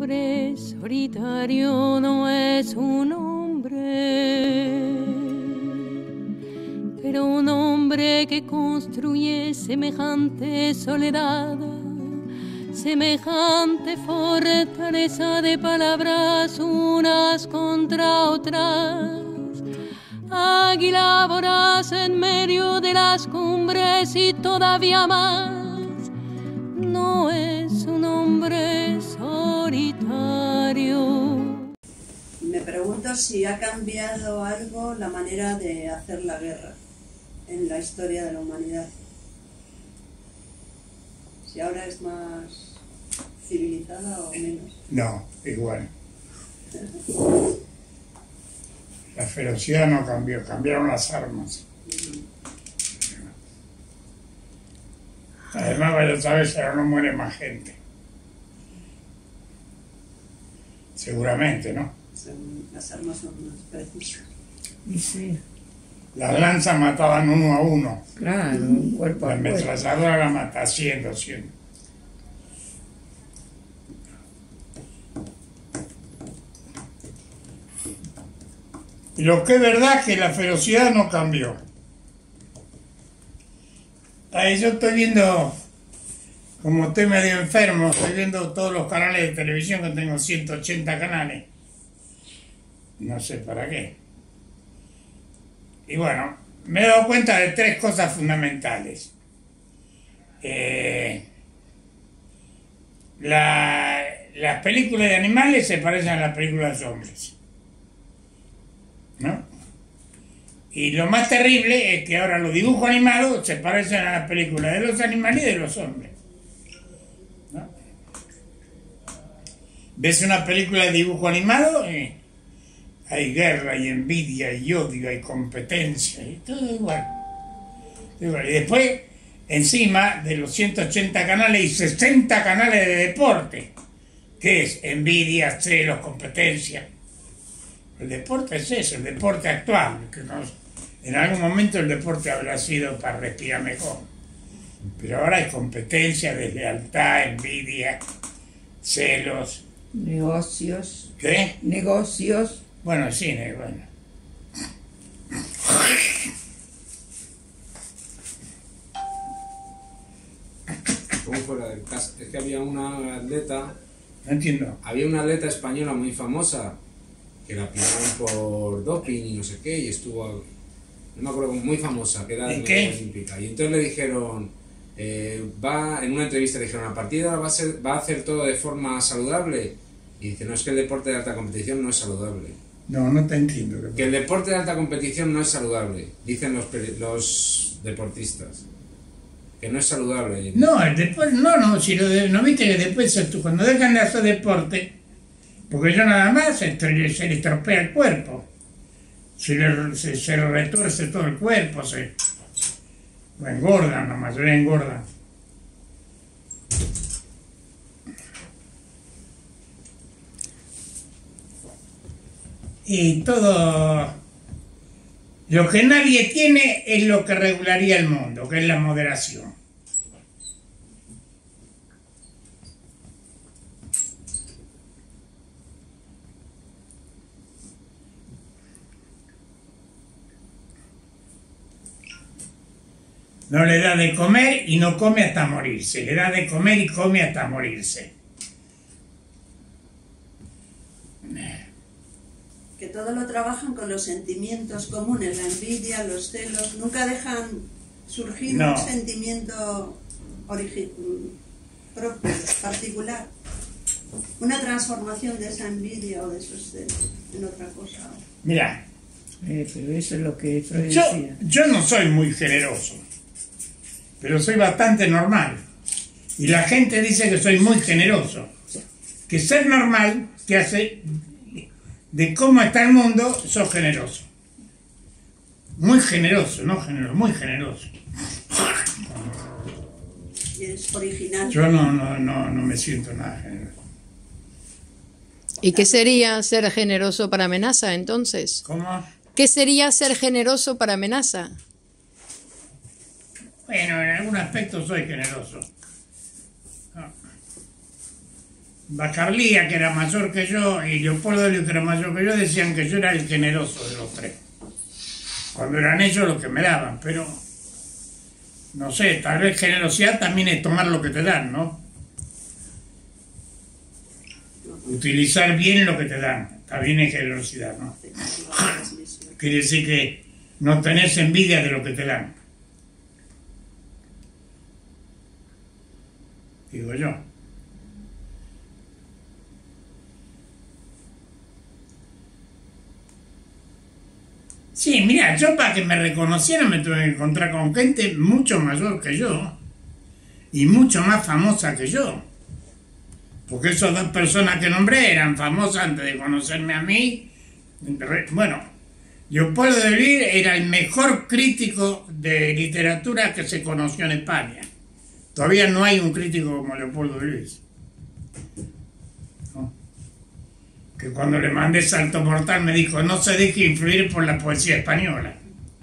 hombre solitario no es un hombre, pero un hombre que construye semejante soledad, semejante fortaleza de palabras unas contra otras, águila voraz en medio de las cumbres y todavía más, no es un hombre solitario. Me pregunto si ha cambiado algo la manera de hacer la guerra en la historia de la humanidad. Si ahora es más civilizada o menos. No, igual. La ferocidad no cambió, cambiaron las armas. Además, vaya, sabes, ahora no muere más gente. Seguramente, ¿no? Las armas son más precisas. Y sí, Las lanzas mataban uno a uno. claro, un cuerpo La a cuerpo. ametralladora la mata 100, 200. Y lo que es verdad es que la ferocidad no cambió. Ahí yo estoy viendo, como estoy medio enfermo, estoy viendo todos los canales de televisión, que tengo 180 canales. No sé para qué. Y bueno, me he dado cuenta de tres cosas fundamentales. Las películas de animales se parecen a las películas de hombres, ¿no? Y lo más terrible es que ahora los dibujos animados se parecen a las películas de los animales y de los hombres, ¿no? Ves una película de dibujo animado y hay guerra, hay envidia, hay odio, hay competencia, y todo igual. Y después, encima de los 180 canales, hay 60 canales de deporte, que es envidia, celos, competencia. El deporte es eso, el deporte actual, que en algún momento el deporte habrá sido para respirar mejor, pero ahora hay competencia, deslealtad, envidia, celos. Negocios. ¿Qué? Negocios. Bueno, cine, bueno. ¿Cómo fuera del caso? Es que había una atleta, No entiendo. había una atleta española muy famosa que la pillaron por doping y no sé qué, y estuvo, no me acuerdo, muy famosa, que era de ¿Y qué? olímpica. Y entonces le dijeron, en una entrevista le dijeron, a partir de ahora va a hacer todo de forma saludable. Y dice, no, es que el deporte de alta competición no es saludable. No, no te entiendo. Que el deporte de alta competición no es saludable, dicen los deportistas. Que no es saludable. No, el deporte, no, si no viste que después cuando dejan de hacer deporte, porque yo nada más se le estropea el cuerpo, se le retuerce todo el cuerpo, o engordan, la mayoría engordan. Y todo lo que nadie tiene es lo que regularía el mundo, que es la moderación. No le da de comer y no come hasta morirse. Le da de comer y come hasta morirse. Que todo lo trabajan con los sentimientos comunes, la envidia, los celos, nunca dejan surgir No. un sentimiento propio, particular, una transformación de esa envidia o de esos celos en otra cosa. Mira, Pero eso es lo que Freud yo decía. no soy muy generoso, pero soy bastante normal. Y la gente dice que soy muy generoso. Que ser normal te hace, de cómo está el mundo, sos generoso. Muy generoso, no generoso, muy generoso. Y es original. Yo no me siento nada generoso. ¿Y qué sería ser generoso para Amenaza entonces? ¿Cómo? ¿Qué sería ser generoso para Amenaza? Bueno, en algún aspecto soy generoso. Bacarlía, que era mayor que yo, y Leopoldo de Luis, que era mayor que yo, decían que yo era el generoso de los tres. Cuando eran ellos los que me daban, pero no sé, tal vez generosidad también es tomar lo que te dan, ¿no? Utilizar bien lo que te dan, también es generosidad, ¿no? Quiere decir que no tenés envidia de lo que te dan. Digo yo. Sí, mira, yo para que me reconocieran me tuve que encontrar con gente mucho mayor que yo y mucho más famosa que yo. Porque esas dos personas que nombré eran famosas antes de conocerme a mí. Bueno, Leopoldo de Luis era el mejor crítico de literatura que se conoció en España. Todavía no hay un crítico como Leopoldo de Luis. ¿No? Que cuando le mandé Salto Mortal me dijo, no se deje influir por la poesía española.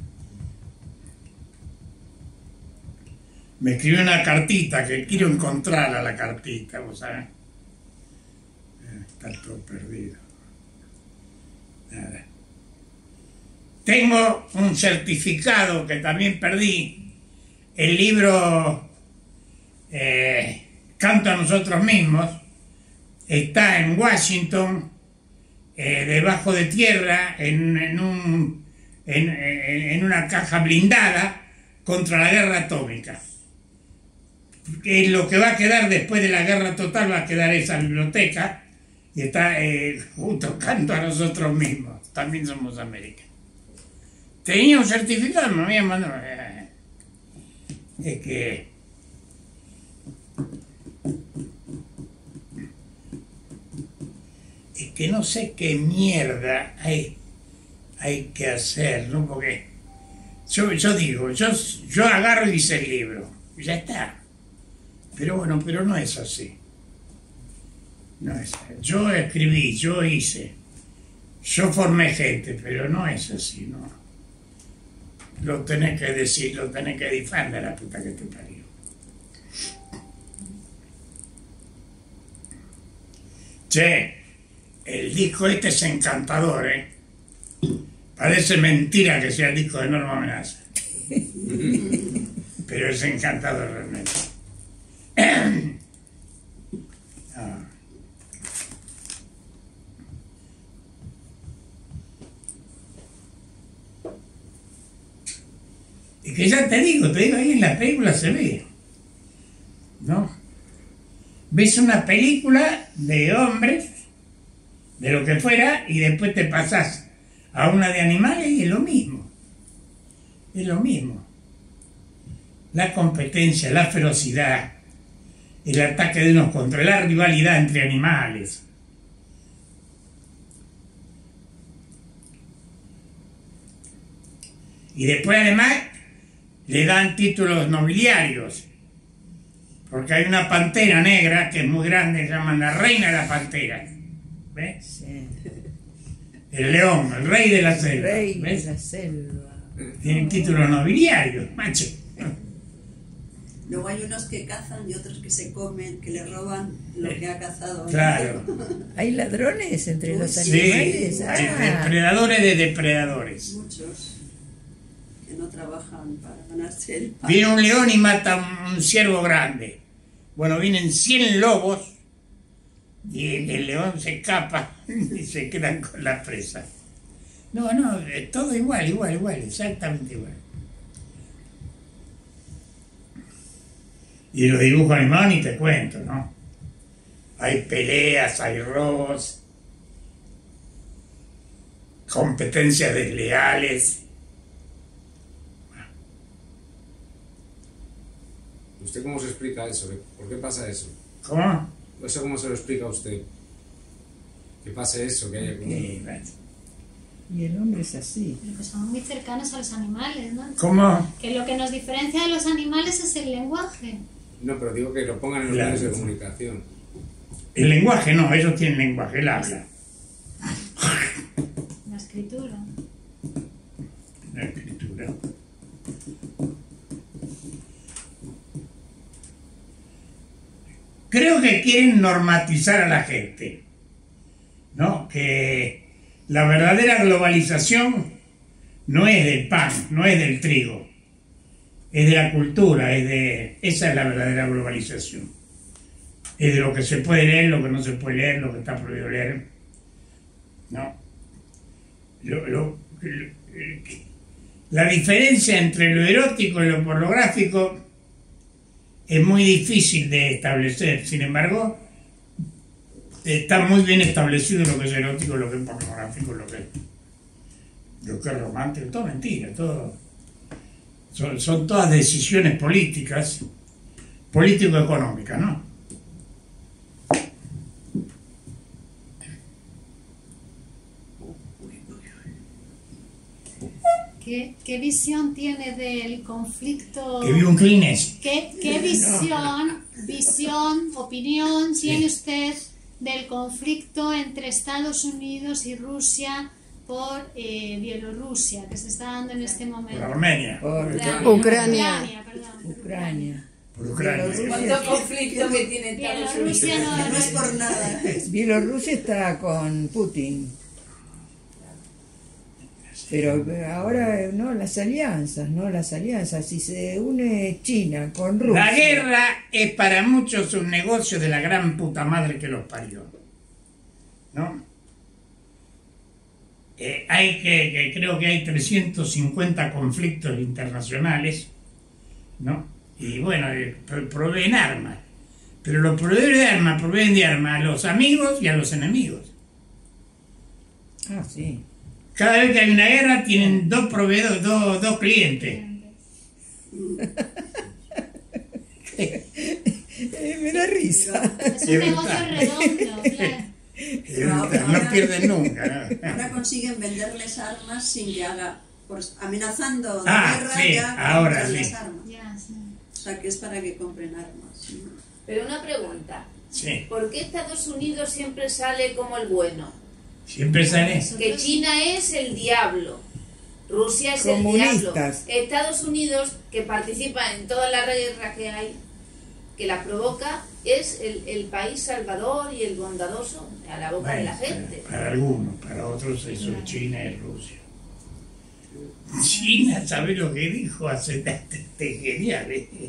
Me escribió una cartita, que quiero encontrarla, la cartita, ¿vos sabés? Está todo perdido. Nada. Tengo un certificado que también perdí, el libro Canto a nosotros mismos, está en Washington, debajo de tierra, en una caja blindada contra la guerra atómica. Que lo que va a quedar después de la guerra total va a quedar esa biblioteca, y está junto Canto a nosotros mismos, también somos América. Tenía un certificado, me habían mandado. Es que no sé qué mierda hay que hacer, ¿no? Porque yo digo, yo agarro y hice el libro, y ya está. Pero bueno, pero no es así. No es así. Yo escribí, yo hice, yo formé gente, pero no es así, ¿no? Lo tenés que decir, lo tenés que defender, la puta que te parió. Che, el disco este es encantador, ¿eh? Parece mentira que sea el disco de Norma Amenaza. Pero es encantador realmente. Ah. Y que ya te digo ahí en la película se ve, ¿no? Ves una película de hombres, de lo que fuera, y después te pasás a una de animales y es lo mismo. Es lo mismo. La competencia, la ferocidad, el ataque de unos contra la rivalidad entre animales. Y después además le dan títulos nobiliarios, porque hay una pantera negra que es muy grande, se llaman la reina de la pantera. ¿Ves? Sí. El león, el rey de la selva. Rey ¿Ves? de la selva. Tienen títulos nobiliarios, macho. Luego hay unos que cazan y otros que se comen, que le roban lo que ha cazado. Claro. ¿Hay ladrones entre los Sí, animales? hay Ah. depredadores de depredadores. Muchos que no trabajan para ganarse el pan. Viene un león y mata un ciervo grande. Bueno, vienen 100 lobos y el león se escapa y se quedan con la presa. No, es todo igual, exactamente igual. Y los dibujos animados ni te cuento, ¿no? Hay peleas, hay robos, competencias desleales. ¿Usted cómo se explica eso? ¿Por qué pasa eso? ¿Cómo? ¿Eso cómo se lo explica a usted? Que pase eso, que haya... Y el hombre es así. Pero que son muy cercanos a los animales, ¿no? ¿Cómo? Que lo que nos diferencia de los animales es el lenguaje. No, pero digo que lo pongan en los Claro. medios de comunicación. El lenguaje no, ellos tienen lenguaje, él habla. La escritura. La escritura. creo que quieren normatizar a la gente, ¿no? Que la verdadera globalización no es del pan, no es del trigo, es de la cultura, esa es la verdadera globalización. Es de lo que se puede leer, lo que no se puede leer, lo que está prohibido leer, ¿no? La diferencia entre lo erótico y lo pornográfico es muy difícil de establecer. Sin embargo, está muy bien establecido lo que es erótico, lo que es pornográfico, lo que es romántico. Todo mentira, todo son todas decisiones políticas, político-económicas, ¿no? ¿Qué visión tiene del conflicto? Que vive un Kleenex. ¿Qué visión, opinión tiene usted del conflicto entre Estados Unidos y Rusia por Bielorrusia, que se está dando en este momento? Por Armenia. Ucrania. Ucrania. Por Ucrania. ¿Cuánto conflicto que tiene Estados Unidos? Bielorrusia No es por nada. Bielorrusia está con Putin. Pero ahora no, las alianzas. Si se une China con Rusia. La guerra es para muchos un negocio de la gran puta madre que los parió, ¿no? Creo que hay 350 conflictos internacionales, ¿no? Y bueno, proveen armas. Pero los proveedores de armas proveen de armas a los amigos y a los enemigos. Ah, sí. Cada vez que hay una guerra tienen dos proveedores, dos clientes. Me da risa. Es un negocio redondo, claro. No pierden nunca, ¿no? Ahora consiguen venderles armas sin que haga, amenazando de Ah, guerra, sí, ya ahora compran sí. las armas. Ya, sí. O sea que es para que compren armas. ¿No? Pero una pregunta. Sí. ¿Por qué Estados Unidos siempre sale como el bueno? Siempre sale. Que China es el diablo, Rusia es el diablo, Comunistas. Estados Unidos, que participa en todas las guerras que hay, que la provoca, es el país salvador y el bondadoso a la boca de la gente. Para algunos, para otros eso es China y Rusia. China, ¿sabes lo que dijo hace genial?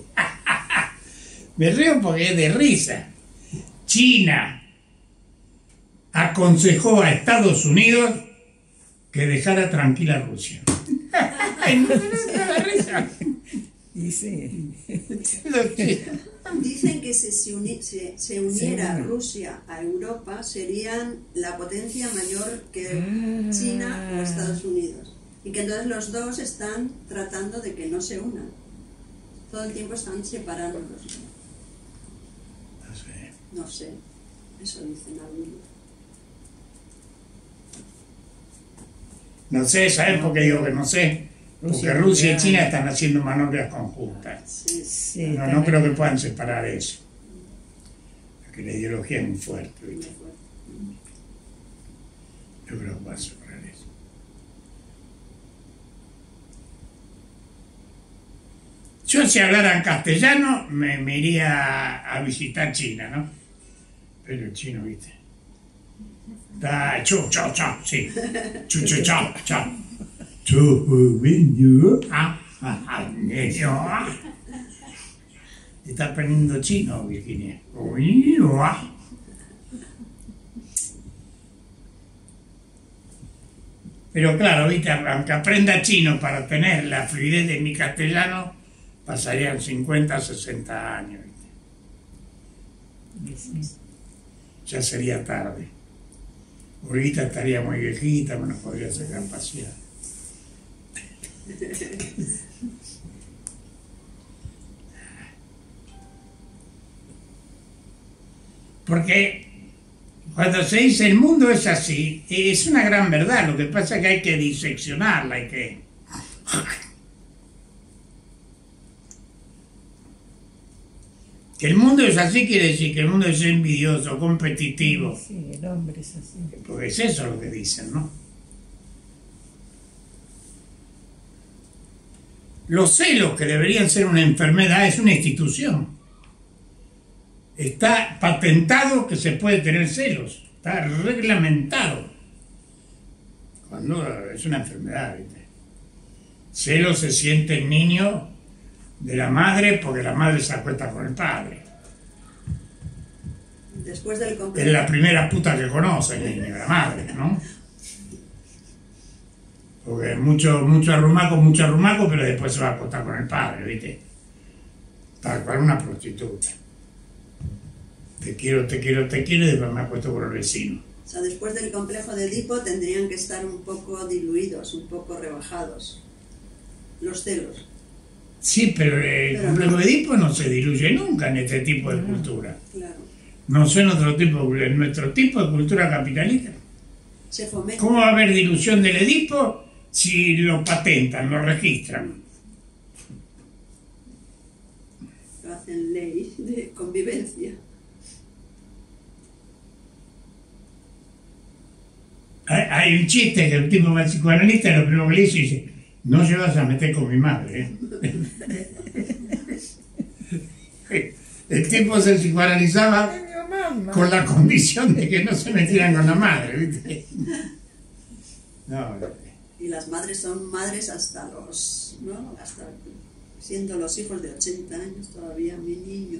Me río porque es de risa. China aconsejó a Estados Unidos que dejara tranquila a Rusia. Ay, no da risa. Y sí. Dicen que si se uniera Rusia a Europa serían la potencia mayor que China o Estados Unidos. Y que entonces los dos están tratando de que no se unan. Todo el tiempo están separándolos. No sé. Eso dicen algunos. No sé, ¿sabes por qué digo que no sé? Porque Rusia y China están haciendo maniobras conjuntas. Sí, No creo que puedan separar eso. Porque la ideología es muy fuerte, ¿viste? Yo creo que puedan separar eso. Yo si hablara en castellano me iría a visitar China, ¿no? Pero el chino, ¿viste? Chu, chao, chao, sí. Chu, chao, chao. Chu, está aprendiendo chino, Virginia. Pero claro, ¿viste? Aunque aprenda chino para tener la fluidez de mi castellano, pasarían 50, 60 años, ¿viste? Ya sería tarde. Ahorita estaría muy viejita, me nos podría sacar a pasear. Porque cuando se dice el mundo es así, es una gran verdad. Lo que pasa es que hay que diseccionarla, hay que... Que el mundo es así quiere decir que el mundo es envidioso, competitivo. Sí, el hombre es así. Porque es eso lo que dicen, ¿no? Los celos, que deberían ser una enfermedad, es una institución. está patentado que se puede tener celos, está reglamentado. Cuando es una enfermedad, ¿viste? Celos se siente el niño de la madre porque la madre se acuesta con el padre. Después del Es complejo. la primera puta que conoce el niño, la madre, ¿no? Porque mucho arrumaco, pero después se va a acostar con el padre, ¿viste? Tal cual una prostituta. Te quiero, y después me acuesto con el vecino. O sea, después del complejo de Edipo tendrían que estar un poco diluidos, un poco rebajados. Los celos. Sí, pero el complejo de Edipo no se diluye nunca en este tipo de cultura. Claro. No sé en nuestro tipo de cultura capitalista. Se fomenta. ¿Cómo va a haber dilución del Edipo si lo patentan, lo registran? Lo hacen ley de convivencia. Hay un chiste que el tipo va al psicoanalista y lo primero que le dice, no llevas a meter con mi madre. El tipo se psicoanalizaba con la condición de que no se metieran con la madre, ¿viste? No, Y las madres son madres hasta los, ¿no? Hasta siendo los hijos de 80 años todavía, mi niño.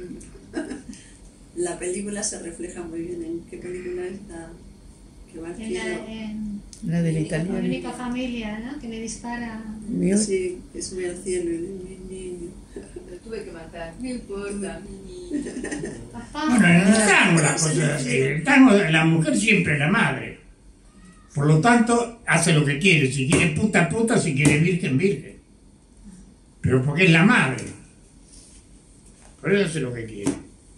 La película se refleja muy bien. ¿En qué película está? Que va al cielo. La del La italiano. única familia, ¿no? Que le dispara. Sí, que sube al cielo y dice, mi niño. Lo tuve que matar, no importa, mi niño. Papá. bueno, en el tango la cosa es así. En el tango la mujer siempre es la madre. Por lo tanto, hace lo que quiere. Si quiere puta, puta, si quiere virgen, virgen. Pero porque es la madre. Por eso hace lo que quiere.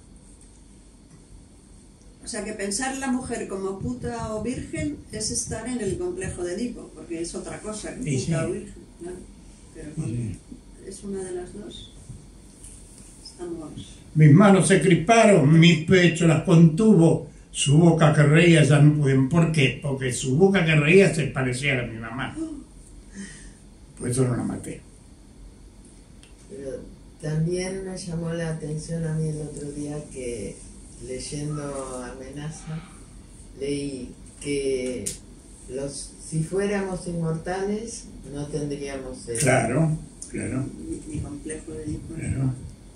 O sea que pensar la mujer como puta o virgen es estar en el complejo de Edipo, porque es otra cosa que Sí, puta sí. o virgen. Claro. Pero es una de las dos. Estamos. Mis manos se crisparon, mi pecho las contuvo, su boca que reía ya no pude. ¿Por qué? Porque su boca que reía se parecía a la de mi mamá. Por eso no la maté. Pero también me llamó la atención a mí el otro día que leyendo Amenaza leí que si fuéramos inmortales no tendríamos celos. Claro. Ni complejo de Edipo, Claro.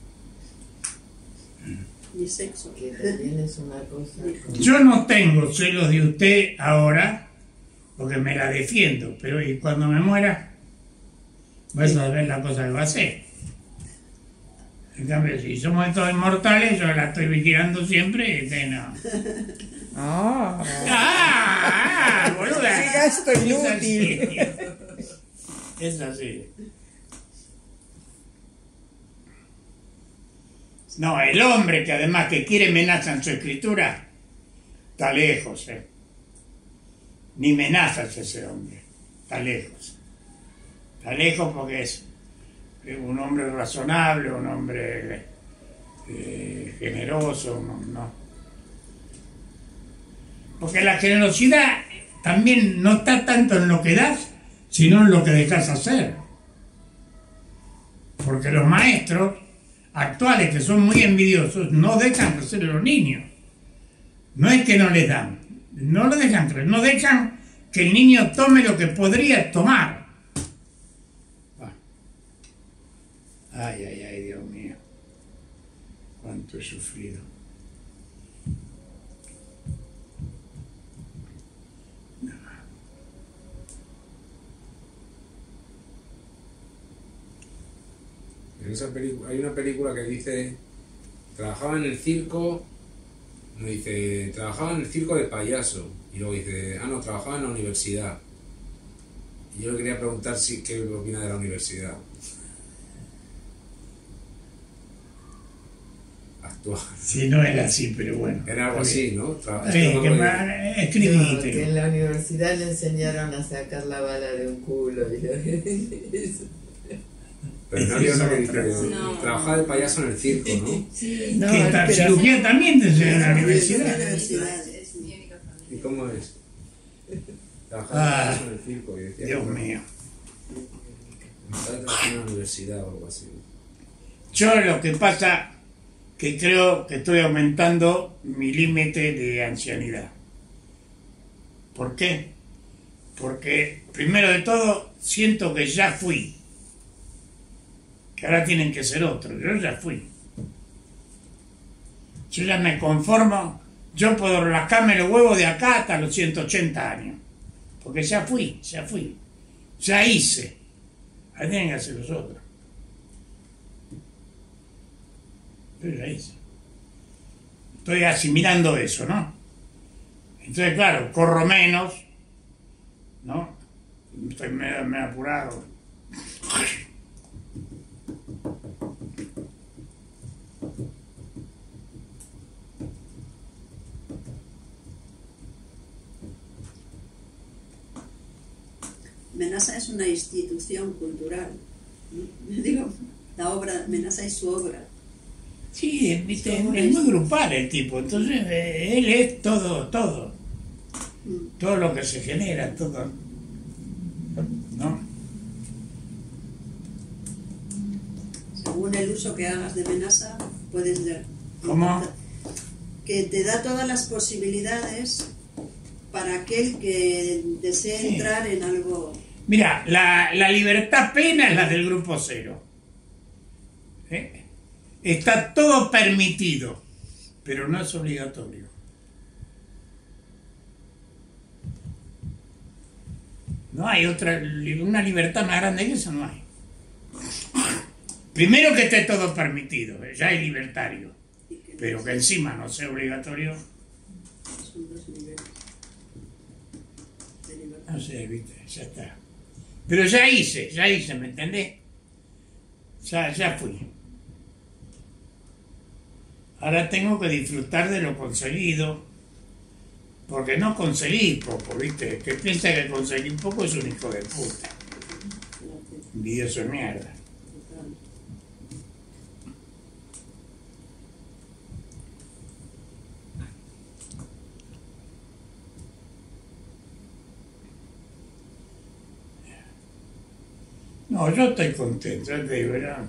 ni sexo. Que también es una cosa como- Yo no tengo celos de usted ahora, porque me la defiendo, pero y cuando me muera, vas a ver la cosa que va a hacer. En cambio, si somos todos inmortales, yo la estoy vigilando siempre y usted no. Boluda. ¡Qué gasto inútil! Es así. No, el hombre que además que quiere amenaza en su escritura, está lejos, Ni amenazas ese hombre, está lejos. Está lejos porque es un hombre razonable, un hombre generoso, ¿no? Porque la generosidad también no está tanto en lo que das, sino en lo que dejas hacer. Porque los maestros actuales, que son muy envidiosos, no dejan crecer a los niños. No es que no les dan, no lo dejan crecer, no dejan que el niño tome lo que podría tomar. Ay, Dios mío, cuánto he sufrido. En esa hay una película que dice, trabajaba en el circo, no dice, trabajaba en el circo de payaso, y luego dice, no, trabajaba en la universidad. Y yo le quería preguntar qué opina de la universidad. Actual. Sí, no era así, pero bueno. Era algo así, ¿no? Escribí. Que en la universidad le enseñaron a sacar la bala de un culo. Pero no había una que dice, No. trabajaba de payaso en el circo, ¿no? Sí. No, Que esta pero- cirugía también te enseñan en la En la universidad. universidad. Es mi única familia. ¿Y cómo es? Trabajaba de Ah, payaso en el circo. Y decía, Dios bueno, mío. mi padre trabajaba en la universidad o algo así. Yo lo que pasa que creo que estoy aumentando mi límite de ancianidad. ¿Por qué? Porque, primero de todo, siento que ya fui. Que ahora tienen que ser otros. Yo ya fui. Yo ya me conformo. Yo puedo rascarme los huevos de acá hasta los 180 años. Porque ya fui. Ya hice. Ahí tienen que hacer los otros. Yo ya hice. Estoy asimilando eso, ¿no? Entonces, claro, corro menos, ¿no? Estoy medio apurado. Menasa es una institución cultural, ¿no? Digo, la obra, Menasa es su obra. Sí, ¿viste? Es muy grupal el tipo, entonces él es todo lo que se genera, todo, ¿no? Según el uso que hagas de Menasa, puedes ver. ¿Cómo? Que te da todas las posibilidades para aquel que desee entrar en algo. Mira, la libertad plena es la del grupo cero. Está todo permitido, pero no es obligatorio. No hay una libertad más grande que eso, no hay. Primero que esté todo permitido, ya es libertario, pero que encima no sea obligatorio. Son dos niveles de libertad. No sé, viste, ya está. Pero ya hice, ¿me entendés? Ya fui. Ahora tengo que disfrutar de lo conseguido, porque no conseguí poco, ¿viste? Que piensa que conseguí poco es un hijo de puta. Envidioso de mierda. No, yo estoy contento, ya te digo, ¿verdad?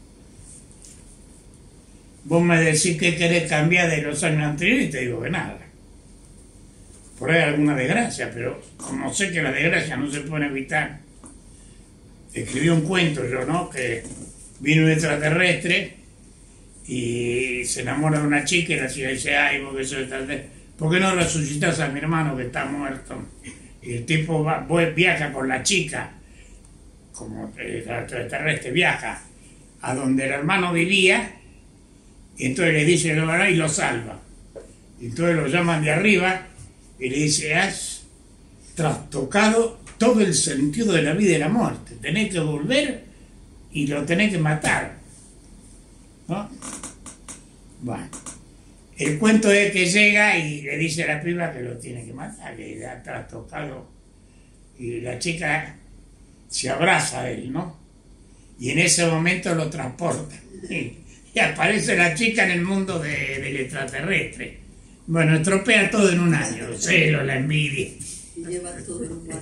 Vos me decís que querés cambiar de los años anteriores y te digo que nada. Por ahí alguna desgracia, pero como sé que la desgracia no se puede evitar, escribí un cuento yo, ¿no? Que vino un extraterrestre y se enamora de una chica y la chica dice, ay, vos que sos extraterrestre, ¿por qué no resucitas a mi hermano que está muerto? Y el tipo viaja con la chica, como el extraterrestre viaja a donde el hermano vivía, y entonces le dice la verdad y lo salva. Y entonces lo llaman de arriba y le dice, has trastocado todo el sentido de la vida y la muerte. Tenés que volver y lo tenés que matar, ¿no? Bueno, el cuento es que llega y le dice a la piba que lo tiene que matar, que le ha trastocado. Y la chica se abraza a él, ¿no? Y en ese momento lo transporta. Y aparece la chica en el mundo del extraterrestre. Bueno, estropea todo en un año, el celo, la envidia. Y lleva todo en mano.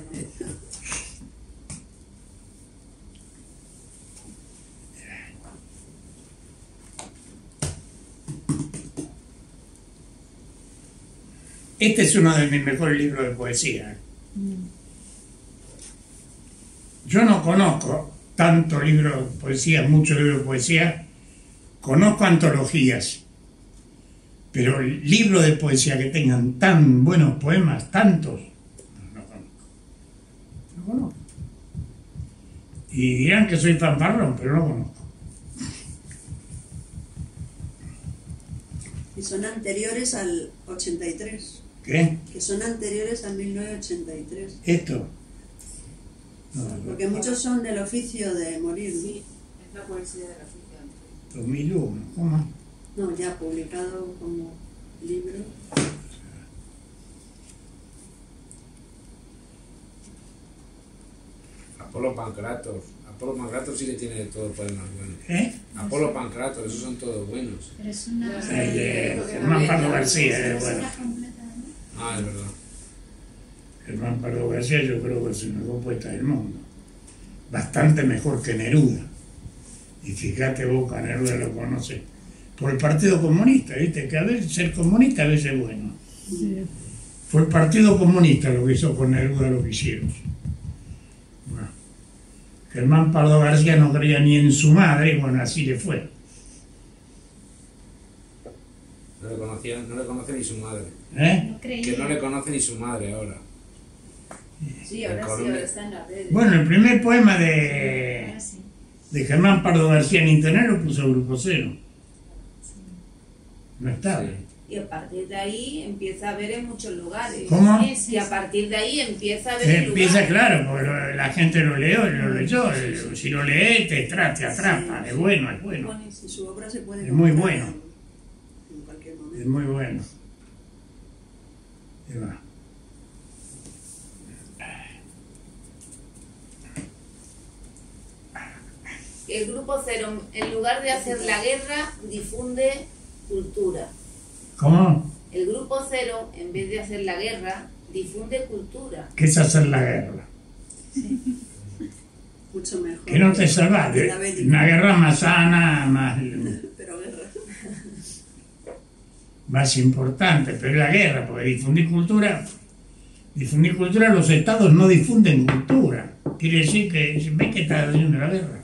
Este es uno de mis mejores libros de poesía. Yo no conozco tantos libros de poesía, muchos libros de poesía. Conozco antologías, pero libros de poesía que tengan tan buenos poemas, tantos, no conozco. Y dirán que soy fanfarrón, pero no conozco. Y son anteriores al 83. ¿Qué? Que son anteriores al 1983. ¿Esto? No, Porque muchos son del oficio de morir. Sí, es la poesía del oficio. 2001, ¿cómo? No, ya publicado como libro. Apolo Pancratos sí que tiene todos poemas buenos. Apolo Pancratos, esos son todos buenos. Pero es una... Germán Pardo García es bueno. Ah, es verdad. Germán Pardo García yo creo que es el mejor poeta del mundo. Bastante mejor que Neruda. Y fíjate vos, que a Neruda lo conoce por el Partido Comunista, ¿viste? Que a veces ser comunista a veces es bueno. Fue el Partido Comunista lo que hizo con Neruda lo que hicieron. Bueno, Germán Pardo García no creía ni en su madre, y bueno, así le fue. No le conoce ni su madre. No creía. Que no le conoce ni su madre ahora. Sí, ahora está en las redes. Bueno, el primer poema de Germán Pardo García en internet lo puso Grupo Cero. No estaba. Sí. Y a partir de ahí empieza a ver en muchos lugares. ¿Cómo? Y a partir de ahí empieza a ver en Empieza, lugares. claro, porque la gente lo leyó. Si lo lees, te atrapa. Sí, Es sí. bueno, es bueno. Bueno, y si su obra se puede Es muy comprar bueno. en cualquier momento. Es muy bueno. Y va. El Grupo Cero, en lugar de hacer la guerra, difunde cultura. ¿Cómo? El Grupo Cero, en vez de hacer la guerra, difunde cultura. ¿Qué es hacer la guerra? Mucho mejor. Que no te salvas. que la bélica. Una guerra más sana, Pero guerra. más importante, pero es la guerra, porque difundir cultura, los estados no difunden cultura. Quiere decir que, ¿ves que está haciendo la guerra?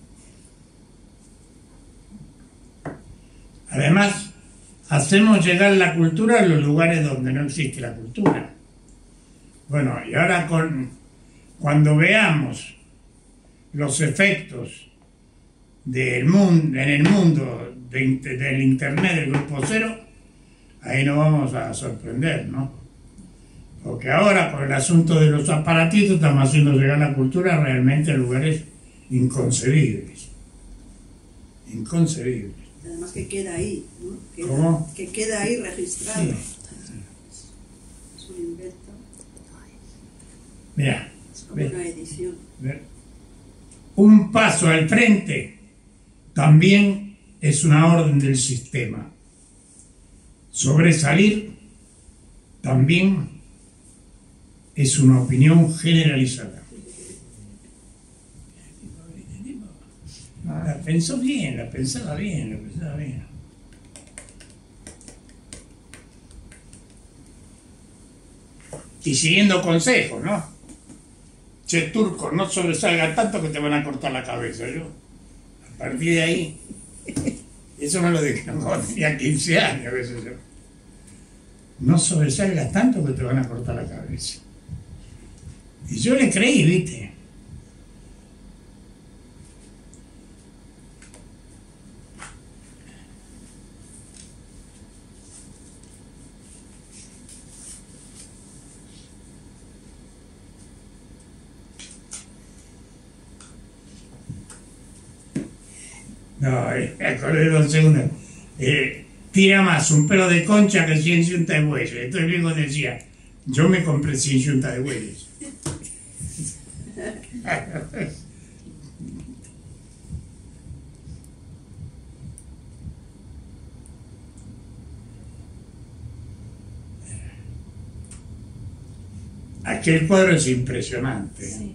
Además, hacemos llegar la cultura a los lugares donde no existe la cultura. Bueno, y ahora cuando veamos los efectos del mundo, en el mundo del Internet del Grupo Cero, ahí nos vamos a sorprender, ¿no? Porque ahora, con el asunto de los aparatitos, estamos haciendo llegar la cultura realmente a lugares inconcebibles. Inconcebibles. Además que queda ahí, ¿no? ¿Cómo? Que queda ahí registrado. Sí. Es un invento. Mira, Es como una edición. un paso al frente también es una orden del sistema. Sobresalir también es una opinión generalizada. La pensó bien, la pensaba bien. Y siguiendo consejos, ¿no? Che, turco, no sobresalga tanto que te van a cortar la cabeza, yo. A partir de ahí, eso me lo dijeron cuando tenía 15 años, qué sé yo. No sobresalgas tanto que te van a cortar la cabeza. Y yo le creí, ¿viste? No, me acordé de 2 segundos. Tira más un pelo de concha que 100 yuntas de bueyes. Entonces el viejo decía, yo me compré 100 yuntas de bueyes. Aquel cuadro es impresionante. Sí.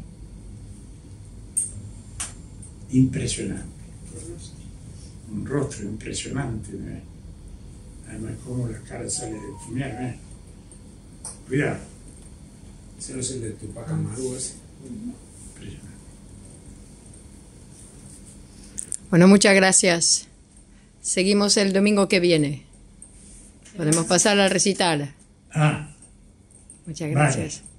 Impresionante. Un rostro impresionante, ¿eh? Además, como la cara sale de fumear, ¿eh? Cuidado. Ese no es el de Tupac Amaru, ese. Impresionante. Bueno, muchas gracias. Seguimos el domingo que viene. Podemos pasar al recital. Ah, Muchas vale. gracias.